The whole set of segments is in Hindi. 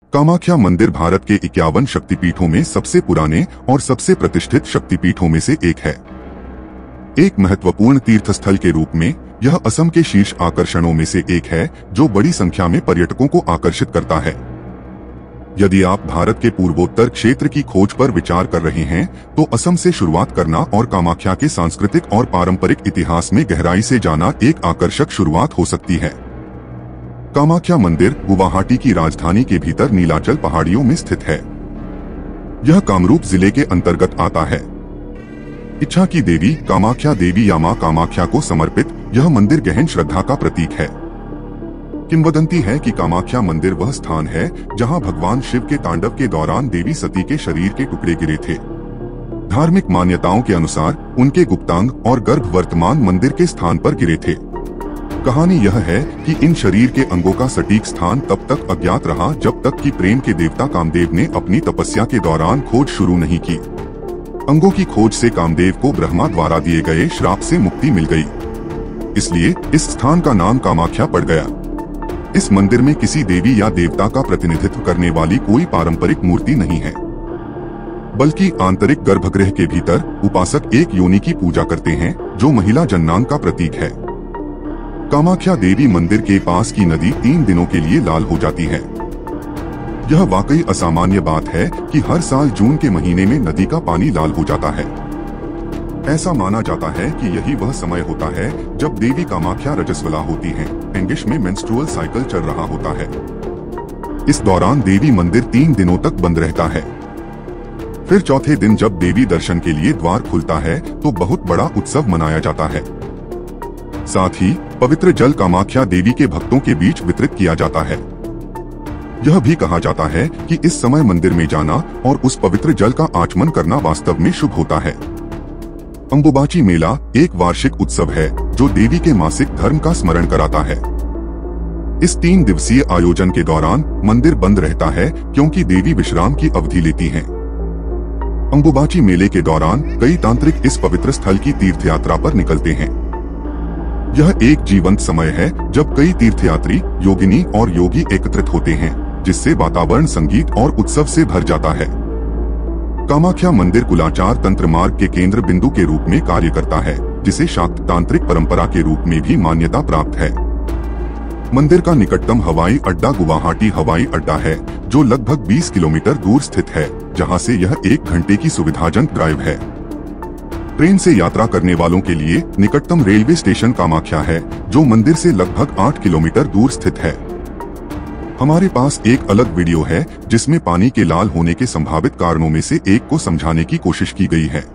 कामाख्या मंदिर भारत के 51 शक्तिपीठों में सबसे पुराने और सबसे प्रतिष्ठित शक्तिपीठों में से एक है। एक महत्वपूर्ण तीर्थस्थल के रूप में यह असम के शीर्ष आकर्षणों में से एक है, जो बड़ी संख्या में पर्यटकों को आकर्षित करता है। यदि आप भारत के पूर्वोत्तर क्षेत्र की खोज पर विचार कर रहे हैं, तो असम से शुरुआत करना और कामाख्या के सांस्कृतिक और पारंपरिक इतिहास में गहराई से जाना एक आकर्षक शुरुआत हो सकती है। कामाख्या मंदिर गुवाहाटी की राजधानी के भीतर नीलाचल पहाड़ियों में स्थित है। यह कामरूप जिले के अंतर्गत आता है। इच्छा की देवी कामाख्या देवी या मां कामाख्या को समर्पित यह मंदिर गहन श्रद्धा का प्रतीक है। किंवदंती है कि कामाख्या मंदिर वह स्थान है जहां भगवान शिव के तांडव के दौरान देवी सती के शरीर के टुकड़े गिरे थे। धार्मिक मान्यताओं के अनुसार उनके गुप्तांग और गर्भ वर्तमान मंदिर के स्थान पर गिरे थे। कहानी यह है कि इन शरीर के अंगों का सटीक स्थान तब तक अज्ञात रहा जब तक कि प्रेम के देवता कामदेव ने अपनी तपस्या के दौरान खोज शुरू नहीं की। अंगों की खोज से कामदेव को ब्रह्मा द्वारा दिए गए श्राप से मुक्ति मिल गई, इसलिए इस स्थान का नाम कामाख्या पड़ गया। इस मंदिर में किसी देवी या देवता का प्रतिनिधित्व करने वाली कोई पारंपरिक मूर्ति नहीं है, बल्कि आंतरिक गर्भगृह के भीतर उपासक एक योनि की पूजा करते हैं, जो महिला जन्नांग का प्रतीक है। कामाख्या देवी मंदिर के पास की नदी 3 दिनों के लिए लाल हो जाती है। यह वाकई असामान्य बात है कि हर साल जून के महीने में नदी का पानी लाल हो जाता है। ऐसा माना जाता है कि यही वह समय होता है जब देवी कामाख्या रजस्वला होती हैं, एंगिश में मेंस्ट्रुअल साइकिल चल रहा होता है। इस दौरान देवी मंदिर 3 दिनों तक बंद रहता है। फिर चौथे दिन जब देवी दर्शन के लिए द्वार खुलता है तो बहुत बड़ा उत्सव मनाया जाता है। साथ ही पवित्र जल कामाख्या देवी के भक्तों के बीच वितरित किया जाता है। यह भी कहा जाता है कि इस समय मंदिर में जाना और उस पवित्र जल का आचमन करना वास्तव में शुभ होता है। अंबुबाची मेला एक वार्षिक उत्सव है जो देवी के मासिक धर्म का स्मरण कराता है। इस 3 दिवसीय आयोजन के दौरान मंदिर बंद रहता है क्योंकि देवी विश्राम की अवधि लेती हैं। अंबुबाची मेले के दौरान कई तांत्रिक इस पवित्र स्थल की तीर्थयात्रा पर निकलते हैं। यह एक जीवंत समय है जब कई तीर्थयात्री, योगिनी और योगी एकत्रित होते हैं, जिससे वातावरण संगीत और उत्सव से भर जाता है। कामाख्या मंदिर कुलाचार तंत्र मार्ग के केंद्र बिंदु के रूप में कार्य करता है, जिसे शाक्त तांत्रिक परंपरा के रूप में भी मान्यता प्राप्त है। मंदिर का निकटतम हवाई अड्डा गुवाहाटी हवाई अड्डा है, जो लगभग 20 किलोमीटर दूर स्थित है, जहां से यह 1 घंटे की सुविधाजनक ड्राइव है। ट्रेन से यात्रा करने वालों के लिए निकटतम रेलवे स्टेशन कामाख्या है, जो मंदिर से लगभग 8 किलोमीटर दूर स्थित है। हमारे पास एक अलग वीडियो है जिसमें पानी के लाल होने के संभावित कारणों में से एक को समझाने की कोशिश की गई है।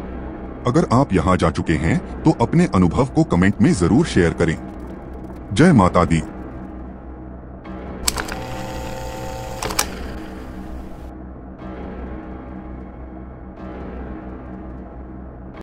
अगर आप यहां जा चुके हैं तो अपने अनुभव को कमेंट में जरूर शेयर करें। जय माता दी।